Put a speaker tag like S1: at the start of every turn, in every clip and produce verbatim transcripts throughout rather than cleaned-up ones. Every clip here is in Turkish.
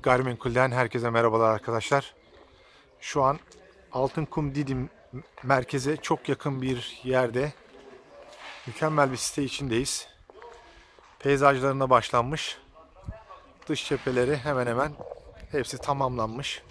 S1: Çelik Gayrimenkul'den herkese merhabalar arkadaşlar. Şu an Altınkum Didim merkeze çok yakın bir yerde mükemmel bir site içindeyiz. Peyzajlarına başlanmış. Dış cepheleri hemen hemen hepsi tamamlanmış.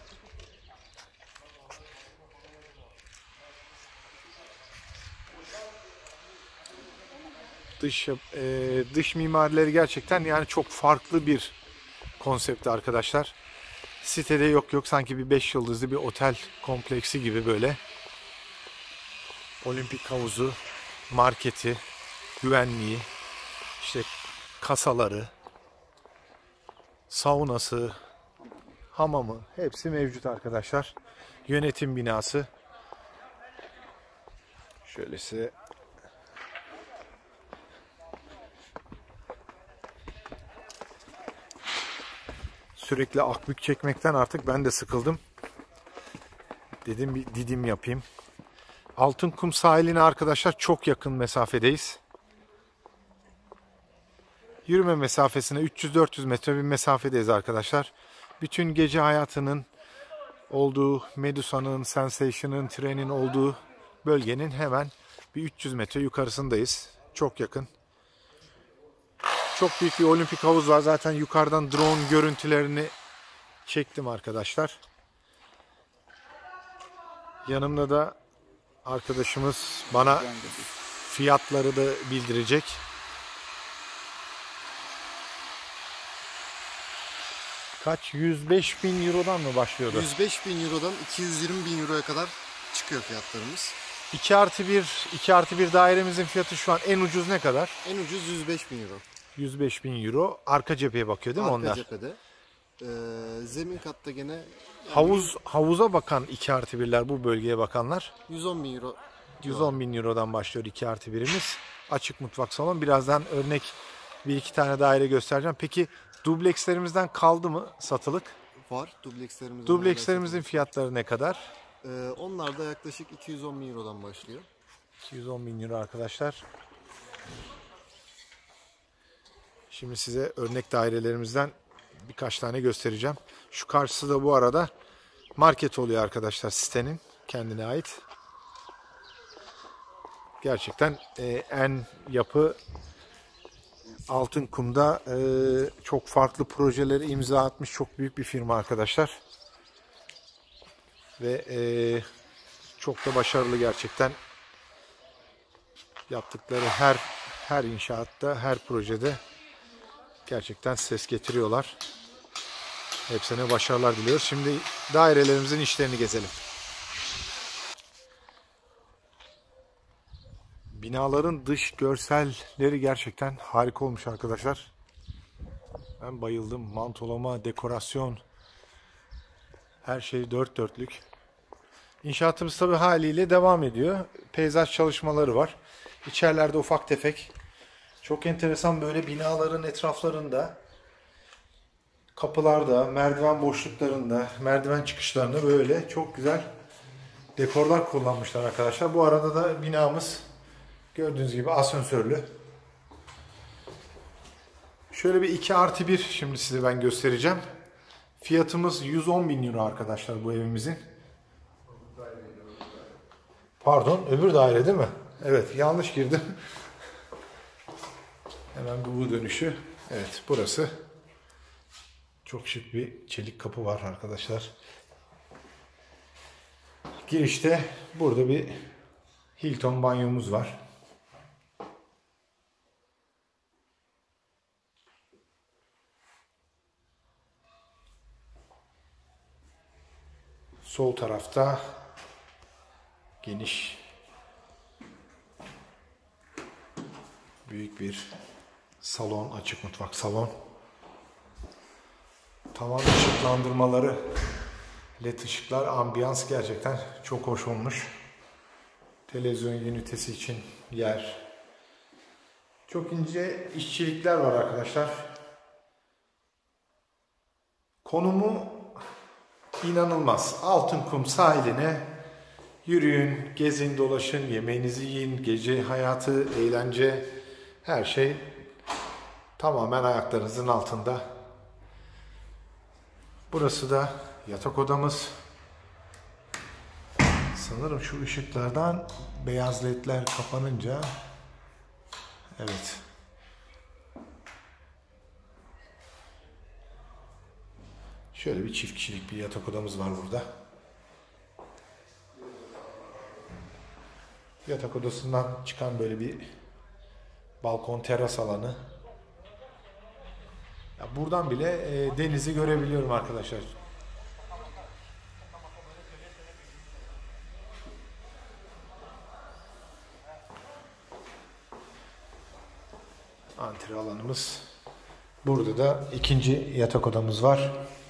S1: Dış e, dış mimarileri gerçekten yani çok farklı bir konsepti arkadaşlar. Sitede yok yok sanki bir beş yıldızlı bir otel kompleksi gibi böyle. Olimpik havuzu, marketi, güvenliği, işte kasaları, saunası, hamamı hepsi mevcut arkadaşlar. Yönetim binası. Şöyle size sürekli akbük çekmekten artık ben de sıkıldım. Dedim bir Didim yapayım. Altınkum sahiline arkadaşlar çok yakın mesafedeyiz. Yürüme mesafesine üç yüz dört yüz metre bir mesafedeyiz arkadaşlar. Bütün gece hayatının olduğu, Medusa'nın, Sensation'ın, trenin olduğu bölgenin hemen bir üç yüz metre yukarısındayız. Çok yakın. Çok büyük bir olimpik havuz var. Zaten yukarıdan drone görüntülerini çektim arkadaşlar. Yanımda da arkadaşımız bana fiyatları da bildirecek. Kaç? yüz beş bin Euro'dan mı başlıyordu?
S2: yüz beş bin Euro'dan iki yüz yirmi bin Euro'ya kadar çıkıyor fiyatlarımız.
S1: iki artı bir iki artı bir dairemizin fiyatı şu an en ucuz ne kadar?
S2: En ucuz yüz beş bin Euro.
S1: yüz beş bin Euro. Arka cepheye bakıyor değil mi
S2: Arka
S1: onlar?
S2: cephede. Ee, zemin katta gene yani
S1: Havuz havuza bakan iki artı birler, bu bölgeye bakanlar
S2: yüz on bin Euro.
S1: yüz on bin Euro'dan başlıyor iki artı birimiz. Açık mutfak salon. Birazdan örnek bir iki tane daire göstereceğim. Peki dublekslerimizden kaldı mı satılık?
S2: Var. Dublekslerimizin,
S1: Dublekslerimizin fiyatları ne kadar?
S2: Ee, onlar da yaklaşık iki yüz on bin Euro'dan başlıyor.
S1: iki yüz on bin Euro arkadaşlar. Şimdi size örnek dairelerimizden birkaç tane göstereceğim. Şu karşısı da bu arada market oluyor arkadaşlar, sitenin kendine ait. Gerçekten e, en yapı Altınkum'da e, çok farklı projeleri imza atmış çok büyük bir firma arkadaşlar. Ve e, çok da başarılı gerçekten. Yaptıkları her her inşaatta, her projede gerçekten ses getiriyorlar. Hepsine başarılar diliyoruz. Şimdi dairelerimizin içlerini gezelim. Binaların dış görselleri gerçekten harika olmuş arkadaşlar. Ben bayıldım. Mantolama, dekorasyon, her şey dört dörtlük. İnşaatımız tabii haliyle devam ediyor. Peyzaj çalışmaları var. İçerilerde ufak tefek. Çok enteresan böyle binaların etraflarında, kapılarda, merdiven boşluklarında, merdiven çıkışlarında böyle çok güzel dekorlar kullanmışlar arkadaşlar. Bu arada da binamız gördüğünüz gibi asansörlü. Şöyle bir iki artı bir şimdi size ben göstereceğim. Fiyatımız yüz on bin Euro arkadaşlar bu evimizin. Pardon, öbür daire değil mi? Evet, yanlış girdim. Hemen bu dönüşü. Evet, burası. Çok şık bir çelik kapı var arkadaşlar. Girişte burada bir Hilton banyomuz var. Sol tarafta geniş büyük bir salon, açık mutfak salon. Tavan ışıklandırmaları, led ışıklar, ambiyans gerçekten çok hoş olmuş. Televizyon ünitesi için yer. Çok ince işçilikler var arkadaşlar. Konumu inanılmaz. Altınkum sahiline yürüyün, gezin, dolaşın, yemeğinizi yiyin, gece hayatı, eğlence, her şey tamamen ayaklarınızın altında. Burası da yatak odamız. Sanırım şu ışıklardan beyaz ledler kapanınca, evet. Şöyle bir çift kişilik bir yatak odamız var burada. Yatak odasından çıkan böyle bir balkon teras alanı. Ya buradan bile e, denizi görebiliyorum arkadaşlar. Antre alanımız. Burada da ikinci yatak odamız var.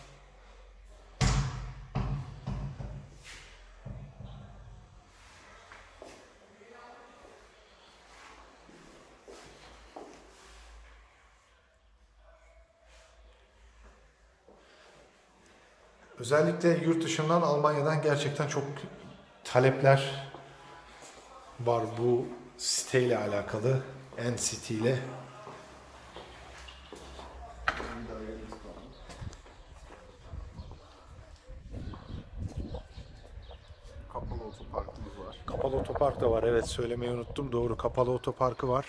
S1: Özellikle yurt dışından, Almanya'dan gerçekten çok talepler var bu siteyle alakalı. N-City ile.
S2: Kapalı otoparkımız var.
S1: Kapalı otopark da var. Evet, söylemeyi unuttum. Doğru, kapalı otoparkı var.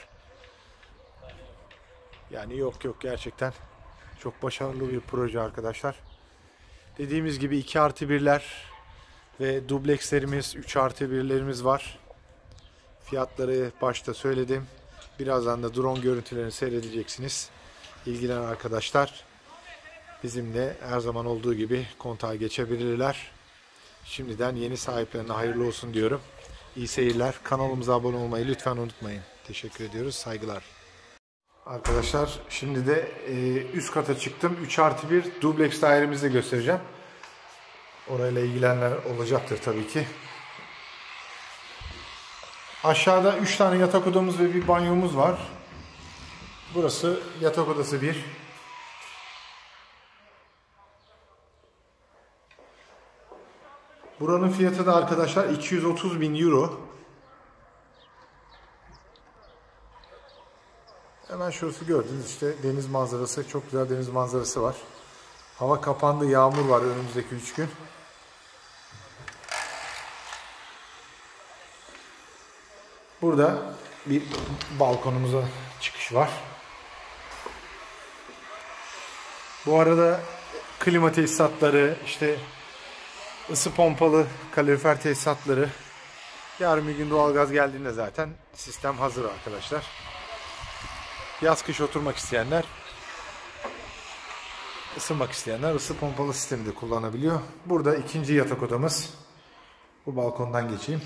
S1: Yani yok yok, gerçekten çok başarılı bir proje arkadaşlar. Dediğimiz gibi iki artı birler ve dublekslerimiz, üç artı birlerimiz var. Fiyatları başta söyledim. Birazdan da drone görüntülerini seyredeceksiniz. İlgilenen arkadaşlar bizimle her zaman olduğu gibi kontağa geçebilirler. Şimdiden yeni sahiplerine hayırlı olsun diyorum. İyi seyirler. Kanalımıza abone olmayı lütfen unutmayın. Teşekkür ediyoruz. Saygılar. Arkadaşlar şimdi de e, üst kata çıktım. üç artı bir dubleks dairemizi de göstereceğim. Orayla ilgilenenler olacaktır tabii ki. Aşağıda üç tane yatak odamız ve bir banyomuz var. Burası yatak odası bir. Buranın fiyatı da arkadaşlar iki yüz otuz bin euro. Hemen şurası gördünüz işte, deniz manzarası. Çok güzel deniz manzarası var. Hava kapandı, yağmur var önümüzdeki üç gün. Burada bir balkonumuza çıkış var. Bu arada klima tesisatları, işte ısı pompalı kalorifer tesisatları, yarın bir gün doğalgaz geldiğinde zaten sistem hazır arkadaşlar. Yaz kış oturmak isteyenler, ısınmak isteyenler ısı pompalı sistemi de kullanabiliyor. Burada ikinci yatak odamız. Bu balkondan geçeyim.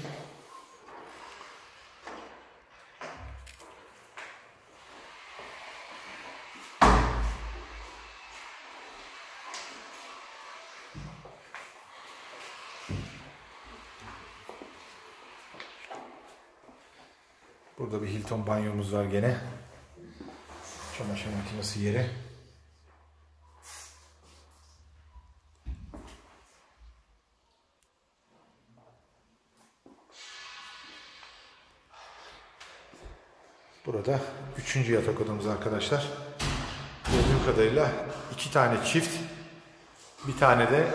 S1: Burada bir Hilton banyomuz var gene. Çamaşır makinesi yeri. Burada üçüncü yatak odamız arkadaşlar. Gördüğüm kadarıyla iki tane çift, bir tane de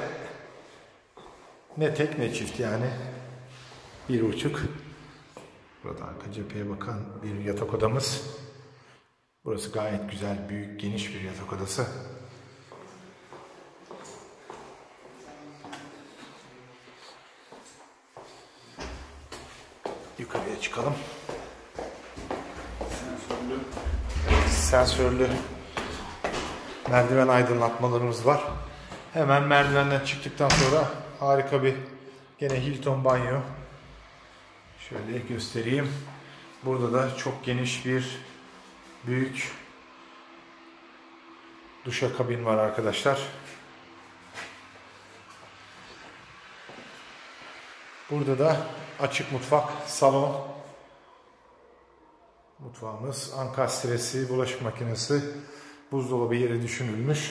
S1: ne tek ne çift, yani bir buçuk. Burada arka cepheye bakan bir yatak odamız. Burası gayet güzel, büyük, geniş bir yatak odası. Yukarıya çıkalım. Sensörlü. Sensörlü merdiven aydınlatmalarımız var. Hemen merdivenden çıktıktan sonra harika bir gene Hilton banyo. Şöyle göstereyim. Burada da çok geniş bir büyük duşakabin var arkadaşlar. Burada da açık mutfak, salon. Mutfağımız, ankastresi, bulaşık makinesi, buzdolabı yeri düşünülmüş.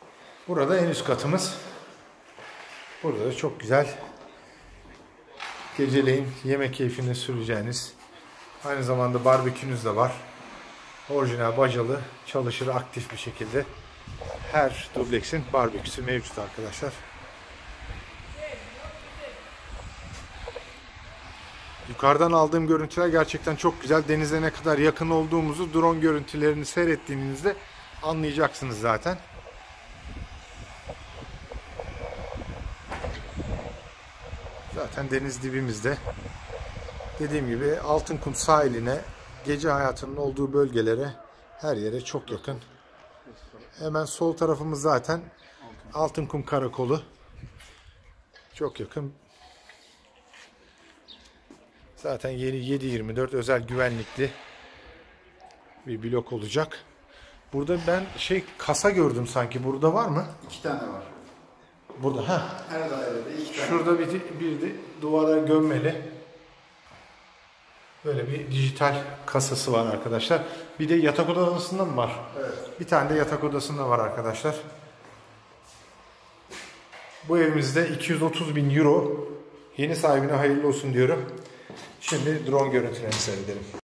S1: Burada en üst katımız. Burada da çok güzel geceleyin yemek keyfini süreceğiniz, aynı zamanda barbekünüz de var. Orijinal bacalı, çalışır aktif bir şekilde. Her dubleksin barbeküsü mevcut arkadaşlar. Yukarıdan aldığım görüntüler gerçekten çok güzel. Denize ne kadar yakın olduğumuzu drone görüntülerini seyrettiğinizde anlayacaksınız zaten. Zaten deniz dibimizde. Dediğim gibi Altınkum sahiline, gece hayatının olduğu bölgelere, her yere çok yakın. Hemen sol tarafımız zaten Altınkum Karakolu. Çok yakın. Zaten yeni yedi yirmi dört özel güvenlikli bir blok olacak. Burada ben şey kasa gördüm sanki. Burada var mı?
S2: İki tane var.
S1: Burada ha.
S2: Her dairede iki tane.
S1: Şurada bir, bir de duvara gömmeli. Böyle bir dijital kasası var arkadaşlar. Bir de yatak odasında mı var?
S2: Evet.
S1: Bir tane de yatak odasında var arkadaşlar. Bu evimizde iki yüz otuz bin euro. Yeni sahibine hayırlı olsun diyorum. Şimdi drone görüntülerini seyredelim.